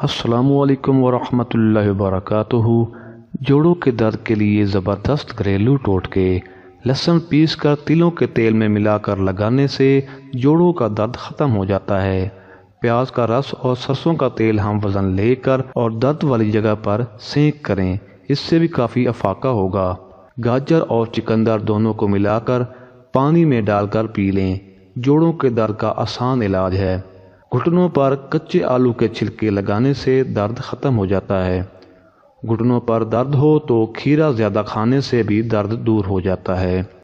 अस्सलामुअलैकुम वरहमतुल्लाहि वबरकातुहू। जोड़ों के दर्द के लिए ज़बरदस्त घरेलू टोटके। लहसुन पीस कर तिलों के तेल में मिलाकर लगाने से जोड़ों का दर्द ख़त्म हो जाता है। प्याज का रस और सरसों का तेल हम वज़न लेकर और दर्द वाली जगह पर सेंक करें, इससे भी काफ़ी अफाका होगा। गाजर और चुकंदर दोनों को मिलाकर पानी में डालकर पी लें। जोड़ों के दर्द का आसान इलाज है। घुटनों पर कच्चे आलू के छिलके लगाने से दर्द ख़त्म हो जाता है। घुटनों पर दर्द हो तो खीरा ज़्यादा खाने से भी दर्द दूर हो जाता है।